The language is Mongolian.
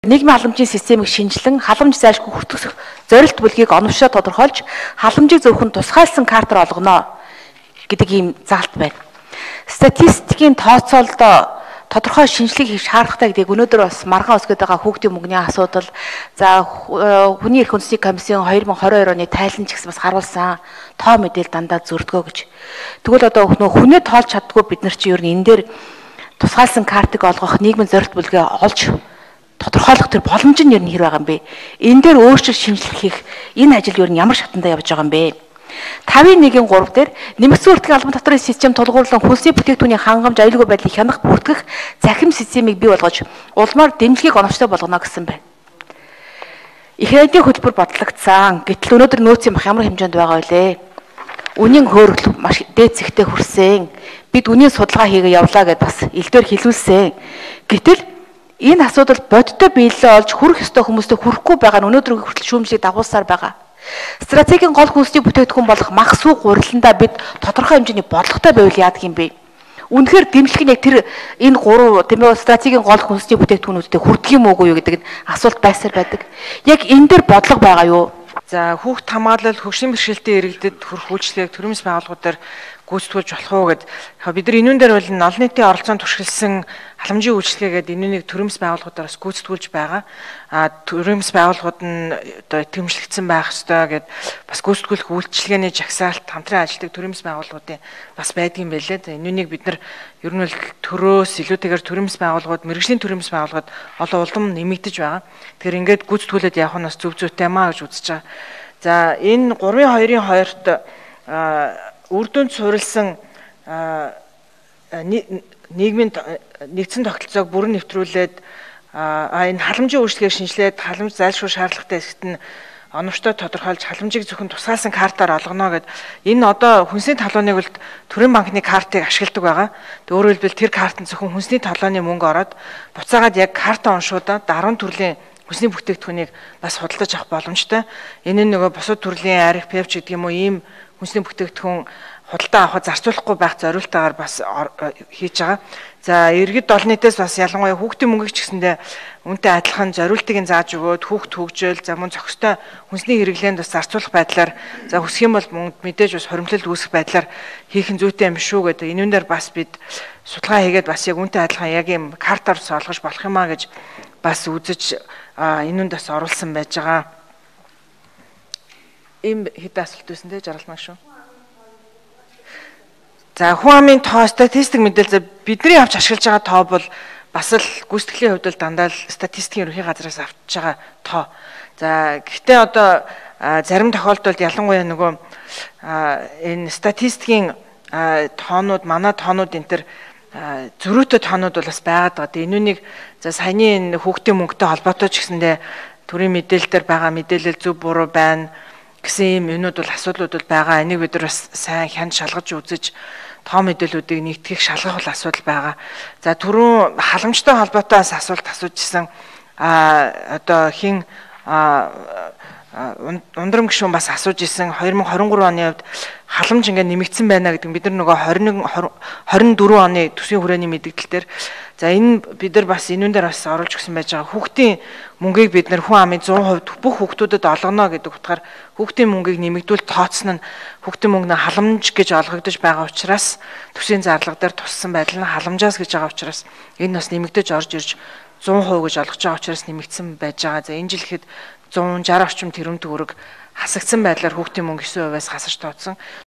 нийгмийн халамжийн системийг шинжилэн халамж зайлшгүй хүртэх зорилт бүлгийг оновчтой тодорхойлж халамжийг зөвхөн тусгайлсан картаар олгоно гэдэг ийм заалт байна. Статистикийн тооцоололд тодорхой шинжилгээ хийх шаардлагатай гэдгийг өнөөдөр бас маргаан өсгöd байгаа хүүхдийн мөнгөний асуудал, за хүний эрх үндэсний комиссийн 2022 оны тайланч гэсэн бас харуулсан тоо мэдээлэл дандаа зөрдгөө гэж. Тэгвэл одоо хүнээ тоолж чаддгүй бид нар чи ер нь энэ дээр тусгайлсан картыг олгох нийгмийн зорилт бүлгээ олж тодорхойлох тэр боломж нь ер нь хэр байгаа юм бэ? Энэ дээр өөрчлөлт шинжилгээ хийх энэ ажил ер нь ямар шатандаа явж байгаа юм бэ? 5.1-ийн 3 дээр нэмэгдсэн хүртгийн албан татварын систем тулгуурлан хүнсний бүтээгдэхүүний хангамж аюулгүй байдлыг хянах бүртгэх захим системийг бий болгож улмаар дэмжлэгийг оновчтой болгоно гэсэн байна. Их найдын хөтөлбөр бодлогдсон. Гэтэл өнөөдөр нөөцийн бах ямар хэмжээнд байгаа вэ? Үнийн хөөргөл маш дээд зэгтээ хүрсэн. Бид үнийн судалгаа хийгээ явлаа гэдээ бас элдвэр хэлүүлсэн. Гэтэл энэ асуудал бодиттой биелэлээ олж хүрэх ёстой хүмүүстэй хүрэхгүй байгаа нь өнөөдрийн хүртэл шүүмжлийг дагуулсаар байгаа. Стратегийн гол хүнсний бүтээгдэхүүн болох мах сүү гуриландаа бид тодорхой хэмжээний бодлоготой байвал яадаг юм бэ? Үнэхээр дэмжлэг нь яг тэр энэ гурав тийм ээ стратегийн гол хүнсний бүтээгдэхүүнүүдэд хүрдэг юм уугүй юу гэдэг нь асуулт байсаар байдаг. Яг энэ дээр бодлого байгаа юу? За хүүхд хамгаалал хөгжлийн бэрхшээлтэй иргэдэд хүрэх үйлчлэгийг төрөмс байгууллагуудаар гүйцэтгүүлж болох уу гэд бид нар энүүн дээр бол олон нийтийн оролцоонд туршилсан халамжийн үйлчлэгээгээд энүүнийг төрөмс байгууллагуудаар бас гүйцэтгүүлж байгаа. Төрөмс байгууллагууд нь одоо итгэмжлэгдсэн байх ёстой гэд бас гүйцэтгүүлэх үйлчлэгээний жагсаалт хамтран ажилладаг төрөмс байгууллагуудын бас байдгийн байлээ. Энүүнийг бид нар ер нь бол төрөөс илүүтэйгээр төрөмс байгууллагууд, мэргэжлийн төрөмс байгууллагууд олон улам нэмэгдэж байгаа. Тэгэхээр ингээд гүйцэтгүүлээд явах нь бас зөв зүйтэй маа гэж үзэж байгаа. За энэ 3-2-ын 2-т үр дүнд суурилсан нийгмийн нэгдсэн тогтолцоог бүрэн нэвтрүүлээд энэ халамжийн үйлчлэгийг шинжилээд халамж зайлшгүй шаардлагатай хэсэгт нь оновчтой тодорхойлж халамжийг зөвхөн тусгайлсан картаар олгоно гэд энэ одоо хүнсний талууныг бол төрийн банкны картыг ашигладаг байгаа. Өөрөөр хэлбэл тэр картанд зөвхөн хүнсний талууны мөнгө ороод буцаагаад яг карта уншуудаад 10 төрлийн хүнсний бүтээгдэхүүнийг бас худалдаж авах боломжтой. Энэ нь нөгөө бусад төрлийн арх, певч гэдэг юм уу ийм хүнсний бүтээгдэхүүн худалдаа авахд зарцуулахгүй байх зорилтоор бас хийж байгаа. За иргэд олон нийтээс бас ялангуяа хүүхдийн мөнгөийг ч гэсэндээ үнтэй адилхан зорилтыг зааж өгөөд хүүхд хөгжөөл за мөн зохистой хүнсний хэрэглээнд бас зарцуулах байдлаар за хүсэх юм бол мөнгөд мэдээж бас хоримтлал үүсэх байдлаар хийх нь зүйтэй юм шүү гэдэг. Энүүн дээр бас бид судалгаа хийгээд бас яг үнтэй адилхан яг юм картаар олгож болох юм а гэж бас үзэж энүүнд бас оруулсан байж байгаа. Ийм хэд асуулт байсан те жаргалмаа шүү. За хүн амын тоо статистик мэдээлэл бидний авч ашиглаж байгаа тоо бол бас л гүйцэтгэлийн хувьд л дандаа л статистикийн ерөнхий газраас авчиж байгаа тоо. За гэхдээ одоо зарим тохиолдолд ялангуяа нөгөө энэ статистикийн тоонууд манай тоонууд энэ төр зөрүүтэй тоонууд бол бас байгаад байгаа. Тэгээ энүүнийг за саяны энэ хүүхдийн мөнгөтэй холбоотой ч гэсэндээ төрийн мэдээлэлээр байгаа мэдээлэл зөв буруу байна гэсэн юм энүүд бол асуудлууд бол байгаа. Энийг бид нар бас сайн хянд шалгаж үзэж тоо мэдээллүүдийг нэгтгэх шалгах бол асуудал байгаа. За түрүүн халамжтай холбоотой асуулт асуужсэн одоо хин ундрам гишүүн бас асууж исэн 2023 оны хувьд халамж ингээд нэмэгдсэн байна гэдэг бид нар нөгөө 24 оны төсвийн хүрээний мэдээлэл дээр за энэ бид нар бас энүүн дээр бас оруулж өгсөн байж байгаа. Хүүхдийн мөнгийг бид нар хүн амын 100% бүх хүүхдүүдэд олгоно гэдэг утгаар хүүхдийн мөнгийг нэмэгдүүл тооцсон нь хүүхдийн мөнгө нь халамж гэж олгогдож байгаа учраас төсвийн зарлага дээр туссан байдал нь халамжаас гэж байгаа учраас энэ бас нэмэгдэж орж ирж 100% гэж олгож байгаа учраас нэмэгдсэн байж байгаа. За энэ жил ихэд 160 орчим тэрбум төгрөг хасагдсан байдлаар хүүхдийн мөнгө 9%-аас хасаж тооцсон.